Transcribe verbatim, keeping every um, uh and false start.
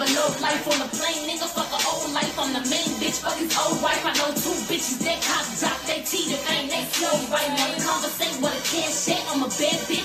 a low life on the plane, nigga, fuck a old life. I'm the main bitch, fuck his old wife. I know two bitches that cops drop they teeth, if ain't they slow right now. Conversate with a cash shit, I'm a bad bitch.